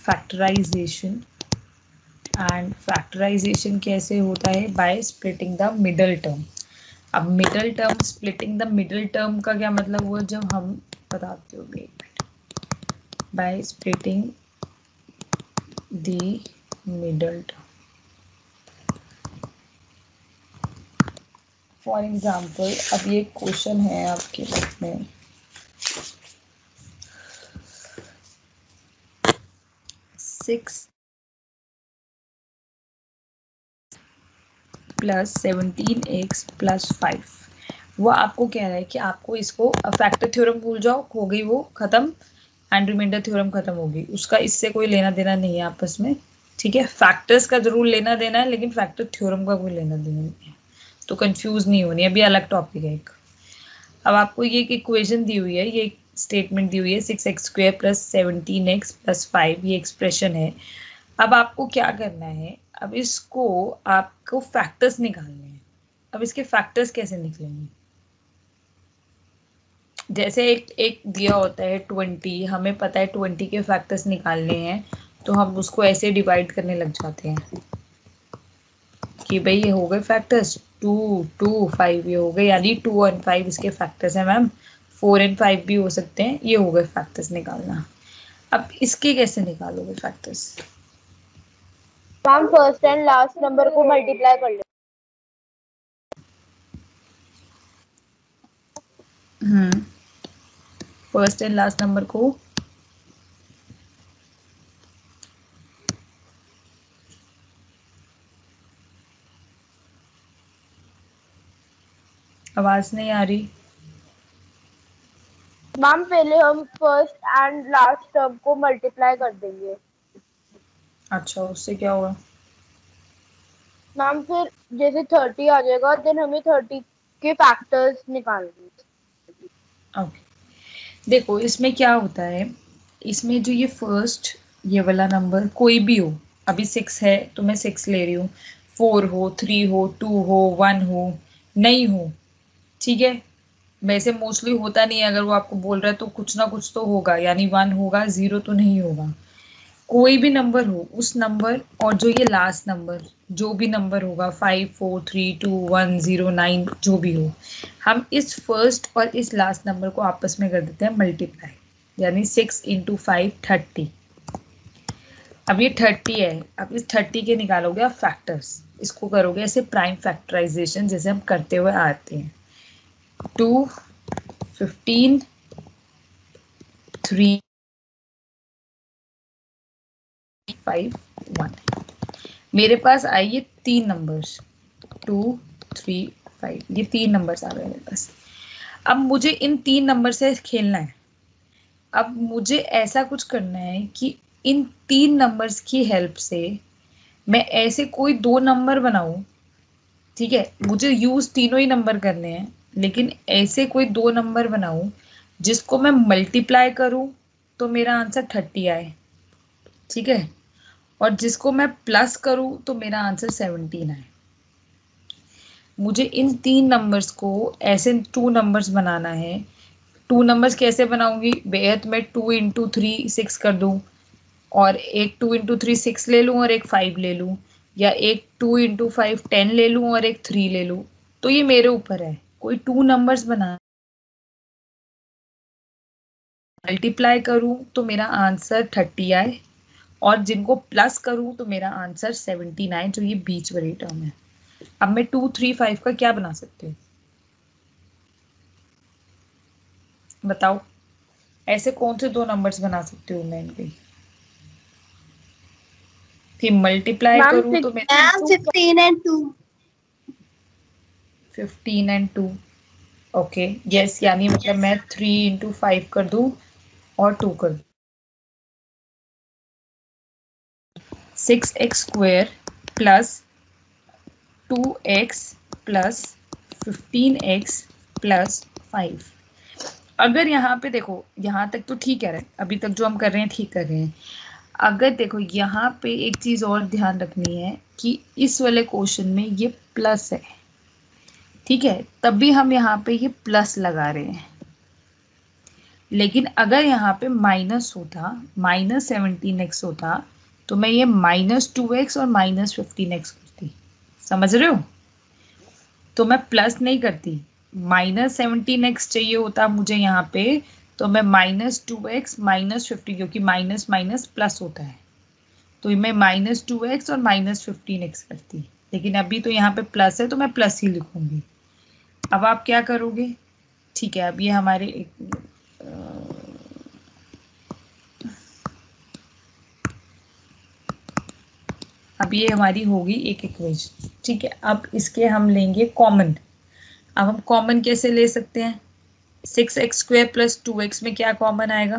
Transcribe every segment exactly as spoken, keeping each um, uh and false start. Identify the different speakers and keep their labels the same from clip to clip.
Speaker 1: Factorisation, and factorisation कैसे होता है? By splitting the middle term. अब middle term, splitting the middle term का क्या मतलब हुआ? जब हम बताते हो, एक minute, by splitting the middle term. For example, अब ये क्वेश्चन है आपके बुक में, six plus seventeen x plus five. वो आपको कह रहा है कि आपको इसको फैक्टर थ्योरम भूल जाओ, हो गई वो खत्म, एंड रिमाइंडर थ्योरम खत्म होगी, उसका इससे कोई लेना देना नहीं है आपस में, ठीक है। फैक्टर्स का जरूर लेना देना है, लेकिन फैक्टर थ्योरम का कोई लेना देना नहीं है, तो कंफ्यूज नहीं होनी, अभी अलग टॉपिक है एक। अब आपको ये एक इक्वेशन दी हुई है, ये स्टेटमेंट दी हुई है, six x square plus seventeen x plus five, ये एक्सप्रेशन है। अब आपको क्या करना है? अब इसको आपको फैक्टर्स निकालने हैं। अब इसके फैक्टर्स कैसे निकलेंगे? जैसे एक एक दिया होता है ट्वेंटी, हमें पता है ट्वेंटी के फैक्टर्स निकालने हैं, तो हम उसको ऐसे डिवाइड करने लग जाते हैं कि भाई ये हो गए फैक्टर्स, टू टू फाइव ये हो गए, यानी टू एंड फाइव इसके फैक्टर्स हैं मैम, फोर एंड फाइव भी हो सकते हैं, ये हो गए फैक्टर्स निकालना। अब इसके कैसे निकालोगे factors?
Speaker 2: Ma'am first and last number को मल्टीप्लाई कर लो।
Speaker 1: Hmm first and last number को आवाज नहीं आ रही
Speaker 2: मैम पहले हम फर्स्ट एंड लास्ट टर्म को मल्टीप्लाई कर देंगे।
Speaker 1: अच्छा, उससे क्या होगा?
Speaker 2: मैम फिर जैसे थर्टी आ जाएगा, देन हमें थर्टी के फैक्टर्स निकालने।
Speaker 1: ओके, देखो इसमें क्या होता है, इसमें जो ये फर्स्ट ये वाला नंबर कोई भी हो, अभी सिक्स है तो मैं सिक्स ले रही हूँ, फोर हो, थ्री हो, टू हो, वन हो, नहीं हो, ठीक है। वैसे मोस्टली होता नहीं है, अगर वो आपको बोल रहा है तो कुछ ना कुछ तो होगा, यानी वन होगा, जीरो तो नहीं होगा। कोई भी नंबर हो, उस नंबर और जो ये लास्ट नंबर जो भी नंबर होगा, five four three two one zero nine जो भी हो, हम इस फर्स्ट और इस लास्ट नंबर को आपस में कर देते हैं मल्टीप्लाई, यानी सिक्स इंटू फाइव थर्टी। अब ये थर्टी है, अब इस थर्टी के निकालोगे आप फैक्टर्स, इसको करोगे ऐसे प्राइम फैक्टराइजेशन जैसे हम करते हुए आते हैं। Two, fifteen, three, five, one. मेरे पास आई ये तीन नंबर्स, टू, थ्री, फाइव, ये तीन नंबर्स आ गए मेरे पास। अब मुझे इन तीन नंबर से खेलना है। अब मुझे ऐसा कुछ करना है कि इन तीन नंबर्स की हेल्प से मैं ऐसे कोई दो नंबर बनाऊं, ठीक है। मुझे यूज तीनों ही नंबर करने हैं, लेकिन ऐसे कोई दो नंबर बनाऊं जिसको मैं मल्टीप्लाई करूं तो मेरा आंसर थर्टी आए, ठीक है, और जिसको मैं प्लस करूं तो मेरा आंसर सेवनटीन आए। मुझे इन तीन नंबर्स को ऐसे टू नंबर्स बनाना है। टू नंबर्स कैसे बनाऊंगी? बेहद मैं टू इंटू थ्री सिक्स कर दूं, और एक टू इंटू थ्री सिक्स ले लूं और एक फाइव ले लूं, या एक टू इंटू फाइव टेन ले लूं और एक थ्री ले लूं, तो ये मेरे ऊपर है। कोई टू नंबर्स बना मल्टीप्लाई करूं तो मेरा आंसर थर्टी आए, और जिनको प्लस करूं तो मेरा आंसर सेवेंटीन आए, जो ये बीच वाली टर्म है। अब मैं टू थ्री फाइव का क्या बना सकती हूँ बताओ? ऐसे कौन से दो नंबर्स बना सकती हूँ मैं इनके कि मल्टीप्लाई
Speaker 2: मैम
Speaker 1: करूँ तो मेरे
Speaker 2: fifteen and two.
Speaker 1: Fifteen and two, okay yes, यानी मतलब मैं थ्री इंटू फाइव कर दूँ और टू कर दूँ। Six x square plus two x plus fifteen x plus five. अगर यहाँ पे देखो, यहाँ तक तो ठीक है, अभी तक जो हम कर रहे हैं ठीक कर रहे हैं। अगर देखो यहाँ पे एक चीज और ध्यान रखनी है कि इस वाले क्वेश्चन में ये प्लस है, ठीक है, तब भी हम यहाँ पे ये प्लस लगा रहे हैं। लेकिन अगर यहाँ पे माइनस होता, माइनस सेवनटीन एक्स होता, तो मैं ये माइनस टू एक्स और माइनस फिफ्टीन एक्स करती। समझ रहे हो? तो मैं प्लस नहीं करती। माइनस सेवनटीन एक्स चाहिए होता मुझे यहाँ पे, तो मैं minus two x minus fifty, क्योंकि माइनस माइनस प्लस होता है, तो मैं माइनस टू एक्स और माइनस फिफ्टीन एक्स करती। लेकिन अभी तो यहाँ पे प्लस है, तो मैं प्लस ही लिखूंगी। अब आप क्या करोगे? ठीक है, अब ये हमारे एक, अब ये हमारी होगी एक इक्वेशन। ठीक है, अब इसके हम लेंगे कॉमन। अब हम कॉमन कैसे ले सकते हैं? Six x square plus two x में क्या कॉमन आएगा?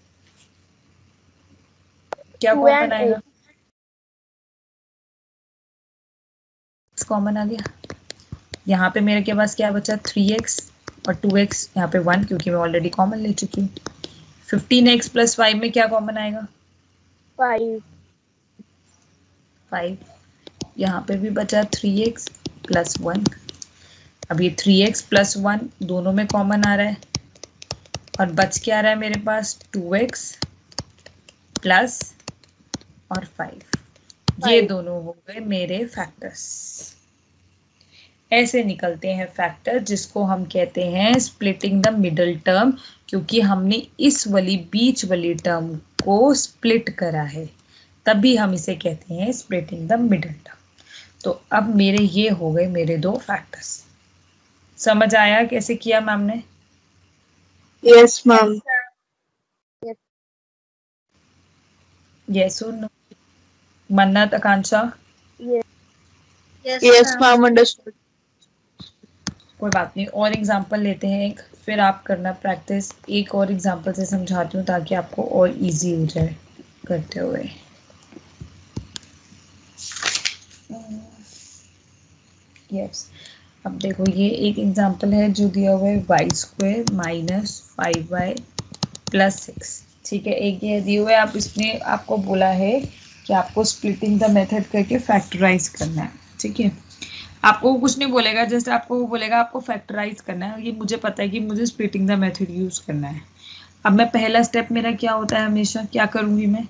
Speaker 1: क्या
Speaker 2: टू
Speaker 1: कॉमन
Speaker 2: एंड
Speaker 1: आएगा? कॉमन आ गया। यहाँ पे मेरे के पास क्या बचा? थ्री एक्स और टू एक्स, यहाँ पे वन, क्योंकि मैं ऑलरेडी कॉमन ले चुकी हूँ। फिफ्टीन एक्स प्लस फाइव में क्या कॉमन आएगा?
Speaker 2: फाइव।
Speaker 1: फाइव। यहाँ पे भी बचा थ्री एक्स प्लस वन। अब ये थ्री एक्स प्लस वन दोनों में कॉमन आ रहा है, और बच क्या रहा है मेरे पास? टू एक्स प्लस और फाइव। ये दोनों हो गए मेरे फैक्टर्स। ऐसे निकलते हैं फैक्टर, जिसको हम कहते हैं स्प्लिटिंग द मिडल टर्म, क्योंकि हमने इस वाली बीच वाली टर्म को स्प्लिट करा है, तभी हम इसे कहते हैं स्प्लिटिंग द मिडल टर्म। तो अब मेरे ये हो गए मेरे दो फैक्टर्स। समझ आया कैसे किया मैम ने?
Speaker 3: Yes ma'am.
Speaker 1: यस और no? Mannat, Akanksha?
Speaker 3: Yes ma'am, understood.
Speaker 1: कोई बात नहीं, और एग्जांपल लेते हैं एक, फिर आप करना प्रैक्टिस। एक और एग्जांपल से समझाती हूँ ताकि आपको और इजी हो जाए करते हुए। यस, अब देखो ये एक एग्जांपल है जो दिया हुआ है, y square minus five y plus six. ठीक है, एक ये दिया हुआ है, आप इसमें आपको बोला है कि आपको स्प्लिटिंग द मेथड करके फैक्टराइज करना है। ठीक है, आपको कुछ नहीं बोलेगा, जैसे आपको वो बोलेगा आपको फैक्टराइज करना है। ये मुझे पता है कि मुझे स्प्लिटिंग द मेथड यूज करना है। अब मैं पहला स्टेप मेरा क्या होता है? हमेशा क्या करूंगी मैं?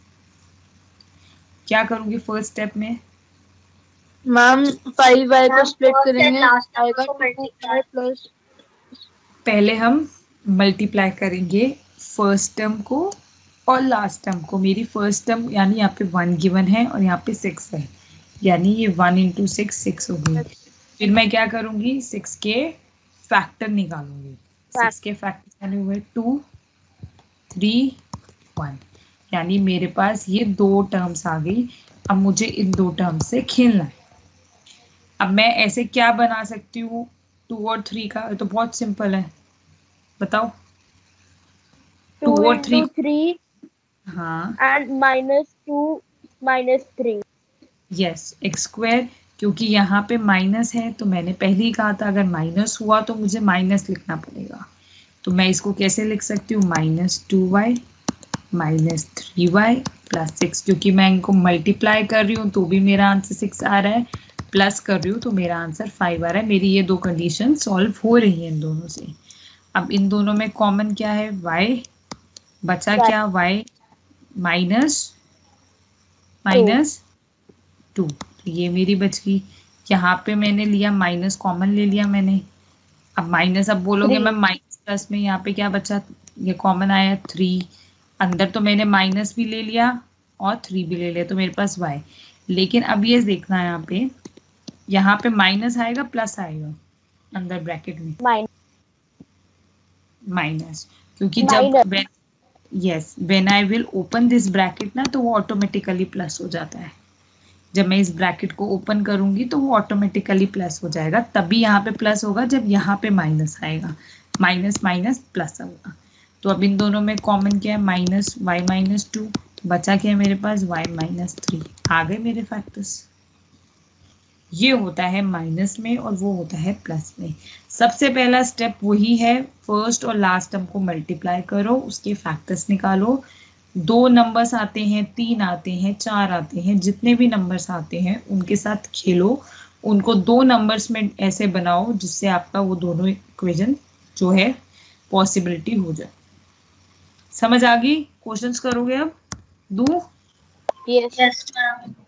Speaker 1: क्या करूंगी फर्स्ट स्टेप में?
Speaker 3: मैम फाइव वाई को स्प्लिट करेंगे, आएगा टू प्लस।
Speaker 1: पहले हम मल्टीप्लाई करेंगे फर्स्ट टर्म को और लास्ट टर्म को। मेरी फर्स्ट टर्म यानी यहाँ पे वन गिवन है और यहाँ पे सिक्स है, यानी ये वन इंटू सिक्स सिक्स हो गई। फिर मैं क्या करूंगी? सिक्स के फैक्टर निकालूंगी। सिक्स के फैक्टर यानी हुए टू थ्री वन, यानी मेरे पास ये दो टर्म्स आ गई। अब मुझे इन दो टर्म से खेलना है। अब मैं ऐसे क्या बना सकती हूँ टू और थ्री का? तो बहुत सिंपल है, बताओ।
Speaker 2: टू
Speaker 1: और थ्री,
Speaker 2: थ्री
Speaker 1: हाँ,
Speaker 2: and minus two minus three.
Speaker 1: Yes, x square, क्योंकि यहाँ पे माइनस है तो मैंने पहले ही कहा था अगर माइनस हुआ तो मुझे माइनस लिखना पड़ेगा। तो मैं इसको कैसे लिख सकती हूँ? Minus two y minus three y plus six, क्योंकि मैं इनको मल्टीप्लाई कर रही हूँ तो भी मेरा आंसर सिक्स आ रहा है, प्लस कर रही हूँ तो मेरा आंसर फाइव आ रहा है। मेरी ये दो कंडीशन सॉल्व हो रही है इन दोनों से। अब इन दोनों में कॉमन क्या है? वाई बचा क्या? वाई माइनस माइनस टू, ये मेरी बच गई। यहाँ पे मैंने लिया माइनस, कॉमन ले लिया मैंने। अब माइनस, अब बोलोगे मैं माइनस प्लस में यहाँ पे क्या बचा? ये कॉमन आया थ्री, अंदर तो मैंने माइनस भी ले लिया और थ्री भी ले लिया, तो मेरे पास वाई। लेकिन अब ये देखना है यहाँ पे, यहाँ पे माइनस आएगा प्लस आएगा अंदर ब्रैकेट में? माइनस, क्योंकि जब yes when I will open this bracket ना, तो वो ऑटोमेटिकली प्लस हो जाता है। जब मैं इस ब्रैकेट को ओपन करूंगी तो वो ऑटोमेटिकली प्लस हो जाएगा, तभी यहाँ पे प्लस होगा जब यहाँ पे माइनस आएगा। माइनस माइनस प्लस होगा। तो अब इन दोनों में कॉमन क्या है? माइनस वाई माइनस टू, बचा क्या है मेरे पास? Y minus three. आ गए मेरे फैक्टर्स। ये होता है माइनस में और वो होता है प्लस में। सबसे पहला स्टेप वही है, फर्स्ट और लास्ट टर्म को मल्टीप्लाई करो, उसके फैक्टर्स निकालो। दो नंबर्स आते हैं, तीन आते हैं, चार आते हैं, जितने भी नंबर्स आते हैं उनके साथ खेलो, उनको दो नंबर्स में ऐसे बनाओ जिससे आपका वो दोनों इक्वेशन जो है पॉसिबिलिटी हो जाए। समझ आ गई? क्वेश्चंस करोगे अब? दू
Speaker 2: यस मैम।